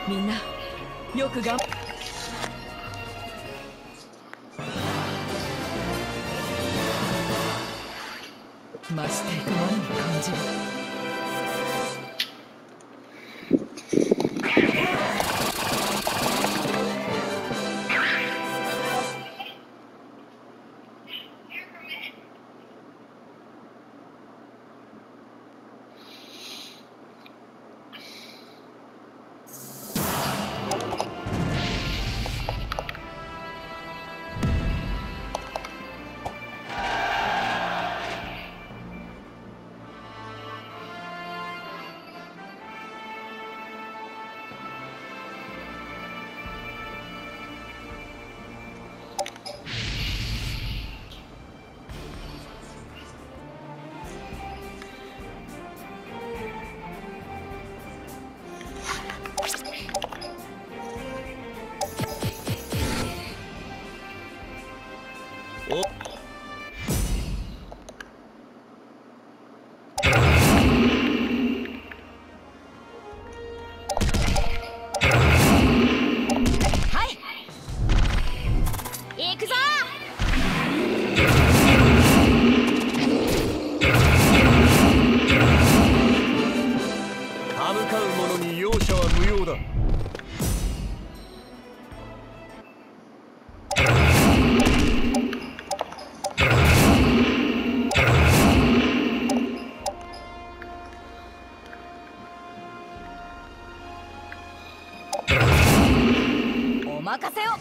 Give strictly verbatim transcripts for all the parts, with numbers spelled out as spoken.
みんなよく頑張っ増していくものに感じる。 任せよ。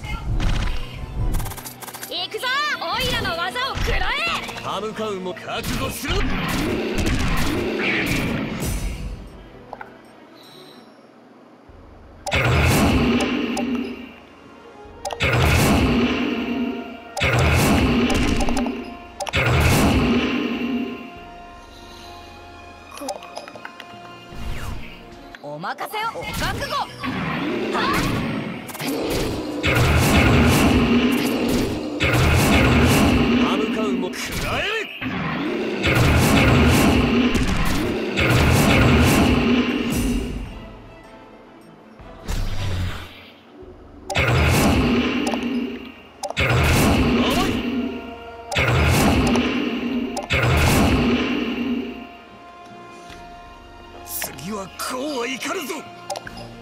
行くぞ、オイラの技を食らえ。 歯向かうも覚悟しろ。 お任せよ、お覚悟。はっ歯向かうも食らえる。次はこうはいかぬぞ。